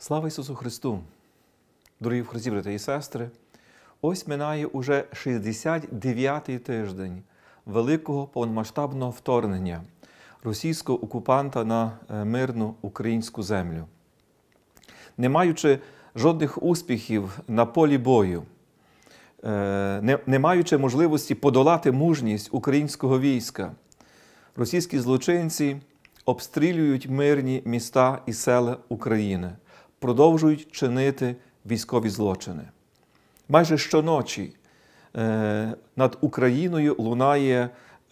Слава Ісусу Христу! Дорогі в Христі, брати і сестри! Ось минає уже 69-й тиждень великого повномасштабного вторгнення російського окупанта на мирну українську землю. Не маючи жодних успіхів на полі бою, не маючи можливості подолати мужність українського війська, російські злочинці обстрілюють мирні міста і села України, продовжують чинити військові злочини. Майже щоночі над Україною лунає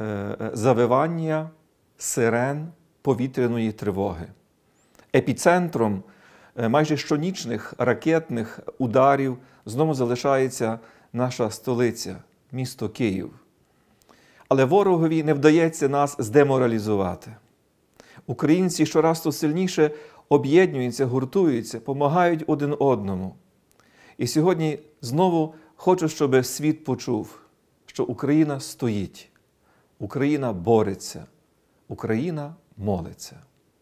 завивання сирен повітряної тривоги. Епіцентром майже щонічних ракетних ударів знову залишається наша столиця, місто Київ. Але ворогові не вдається нас здеморалізувати. Українці щораз то сильніше об'єднуються, гуртуються, допомагають один одному. І сьогодні знову хочу, щоб світ почув, що Україна стоїть, Україна бореться, Україна молиться.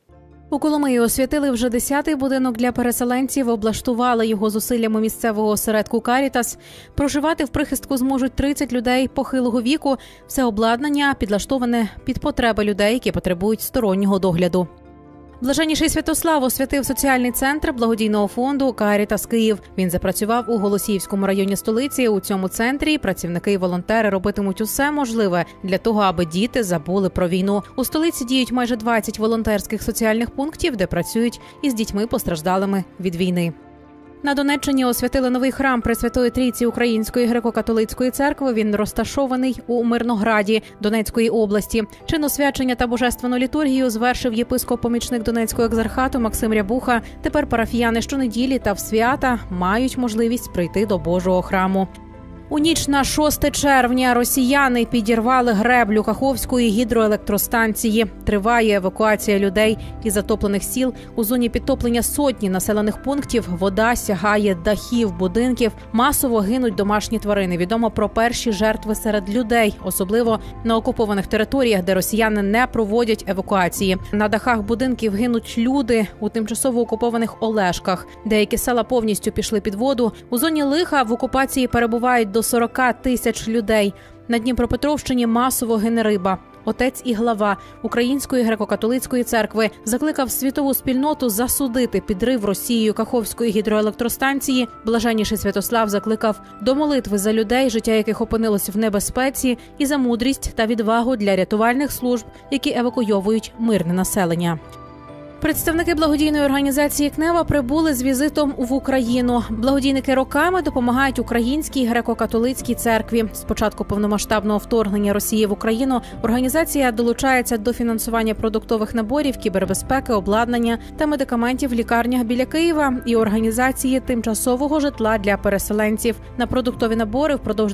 У Коломиї освятили вже 10-й будинок для переселенців, облаштували його зусиллями місцевого осередку «Карітас». Проживати в прихистку зможуть 30 людей похилого віку. Все обладнання підлаштоване під потреби людей, які потребують стороннього догляду. Блаженніший Святослав освятив соціальний центр благодійного фонду «Карітас Київ». Він запрацював у Голосіївському районі столиці. У цьому центрі працівники і волонтери робитимуть усе можливе для того, аби діти забули про війну. У столиці діють майже 20 волонтерських соціальних пунктів, де працюють із дітьми, постраждалими від війни. На Донеччині освятили новий храм Пресвятої Трійці Української греко-католицької церкви. Він розташований у Мирнограді Донецької області. Чин освячення та божественну літургію звершив єпископ-помічник Донецького екзархату Максим Рябуха. Тепер парафіяни щонеділі та в свята мають можливість прийти до Божого храму. У ніч на 6 червня росіяни підірвали греблю Каховської гідроелектростанції. Триває евакуація людей із затоплених сіл. У зоні підтоплення сотні населених пунктів. Вода сягає дахів будинків. Масово гинуть домашні тварини. Відомо про перші жертви серед людей, особливо на окупованих територіях, де росіяни не проводять евакуації. На дахах будинків гинуть люди у тимчасово окупованих Олешках. Деякі села повністю пішли під воду. У зоні лиха в окупації перебувають до 40 тисяч людей. На Дніпропетровщині масово гине риба. Отець і глава Української греко-католицької церкви закликав світову спільноту засудити підрив Росією Каховської гідроелектростанції. Блаженніший Святослав закликав до молитви за людей, життя яких опинилося в небезпеці, і за мудрість та відвагу для рятувальних служб, які евакуйовують мирне населення. Представники благодійної організації «КНЕВА» прибули з візитом в Україну. Благодійники роками допомагають Українській греко-католицькій церкві. З початку повномасштабного вторгнення Росії в Україну організація долучається до фінансування продуктових наборів, кібербезпеки, обладнання та медикаментів в лікарнях біля Києва і організації тимчасового житла для переселенців. На продуктові набори впродовж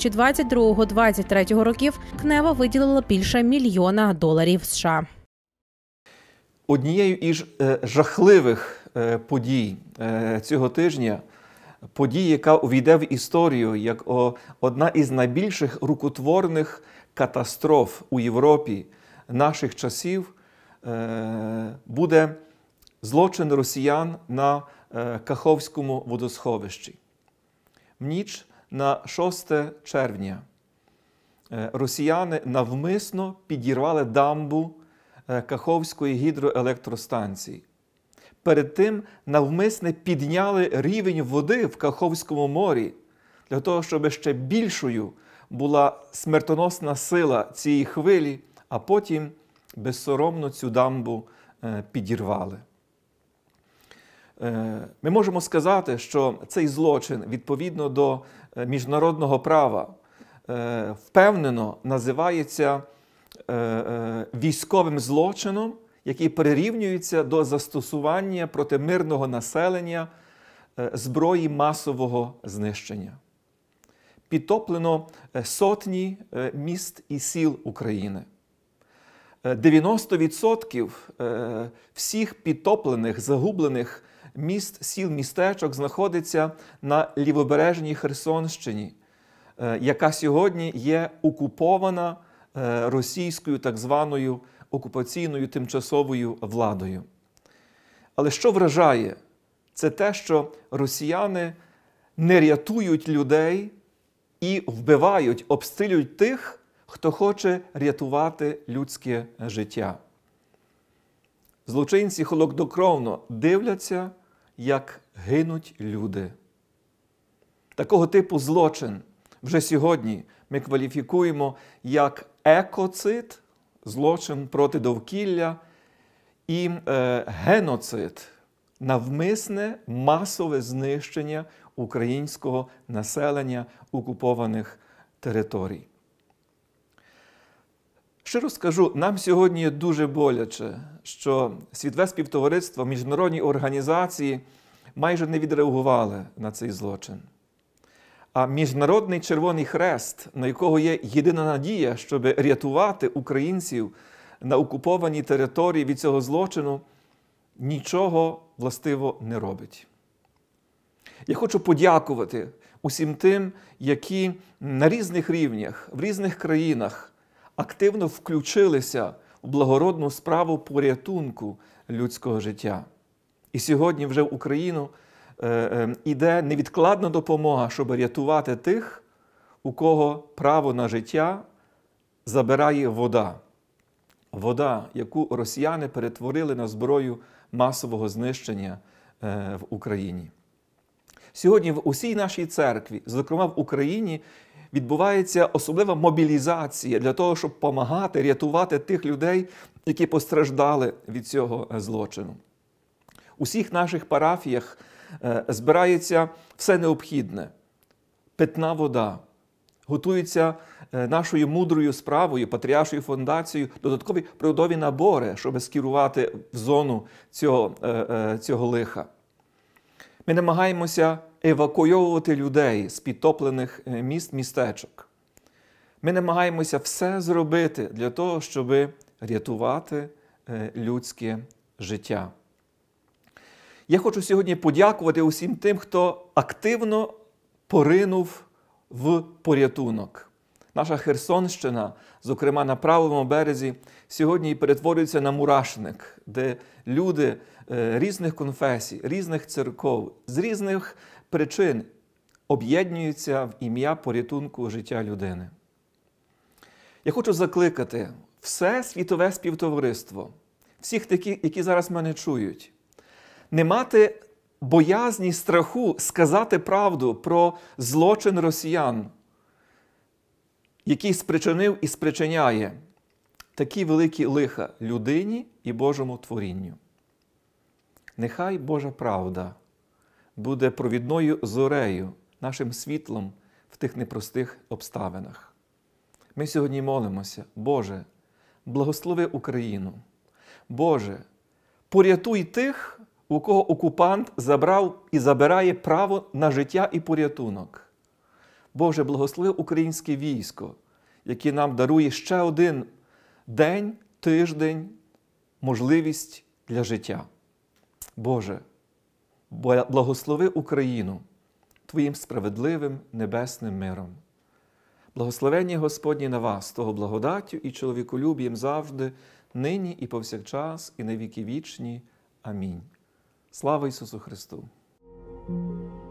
2022-2023 років «КНЕВА» виділила більше $1 мільйона США. Однією із жахливих подій цього тижня, подій, яка увійде в історію як одна із найбільших рукотворних катастроф у Європі наших часів, буде злочин росіян на Каховському водосховищі. В ніч на 6 червня росіяни навмисно підірвали дамбу Каховської гідроелектростанції. Перед тим навмисне підняли рівень води в Каховському морі для того, щоб ще більшою була смертоносна сила цієї хвилі, а потім безсоромно цю дамбу підірвали. Ми можемо сказати, що цей злочин, відповідно до міжнародного права, впевнено називається військовим злочином, який прирівнюється до застосування проти мирного населення зброї масового знищення. Підтоплено сотні міст і сіл України. 90% всіх підтоплених, загублених міст, сіл, містечок знаходиться на лівобережній Херсонщині, яка сьогодні є окупована російською так званою окупаційною тимчасовою владою. Але що вражає? це те, що росіяни не рятують людей і вбивають, обстрілюють тих, хто хоче рятувати людське життя. Злочинці холоднокровно дивляться, як гинуть люди. Такого типу злочин вже сьогодні ми кваліфікуємо як екоцид, злочин проти довкілля, і геноцид, навмисне масове знищення українського населення окупованих територій. Щиро скажу, нам сьогодні дуже боляче, що світове співтовариство, міжнародні організації майже не відреагували на цей злочин. А Міжнародний Червоний Хрест, на якого є єдина надія, щоб рятувати українців на окупованій території від цього злочину, нічого властиво не робить. Я хочу подякувати усім тим, які на різних рівнях, в різних країнах активно включилися в благородну справу порятунку людського життя. І сьогодні вже в Україну іде невідкладна допомога, щоб рятувати тих, у кого право на життя забирає вода. Вода, яку росіяни перетворили на зброю масового знищення в Україні. Сьогодні в усій нашій церкві, зокрема в Україні, відбувається особлива мобілізація для того, щоб допомагати, рятувати тих людей, які постраждали від цього злочину. У всіх наших парафіях збирається все необхідне. Питна вода. Готуються нашою мудрою справою, Патріаршою фундацією, додаткові продові набори, щоб скерувати в зону цього лиха. Ми намагаємося евакуйовувати людей з підтоплених міст, містечок. Ми намагаємося все зробити для того, щоб рятувати людське життя. Я хочу сьогодні подякувати усім тим, хто активно поринув в порятунок. Наша Херсонщина, зокрема на правому березі, сьогодні перетворюється на мурашник, де люди різних конфесій, різних церков, з різних причин об'єднуються в ім'я порятунку життя людини. Я хочу закликати все світове співтовариство, всіх таких, які зараз мене чують, не мати боязні, страху сказати правду про злочин росіян, який спричинив і спричиняє такі великі лиха людині і Божому творінню. Нехай Божа правда буде провідною зорею, нашим світлом в тих непростих обставинах. Ми сьогодні молимося: Боже, благослови Україну. Боже, порятуй тих, у кого окупант забрав і забирає право на життя і порятунок. Боже, благослови українське військо, яке нам дарує ще один день, тиждень, можливість для життя. Боже, благослови Україну Твоїм справедливим небесним миром. Благословення Господнє на вас, того благодаттю і чоловіколюбієм завжди, нині і повсякчас, і на віки вічні. Амінь. Слава Ісусу Христу!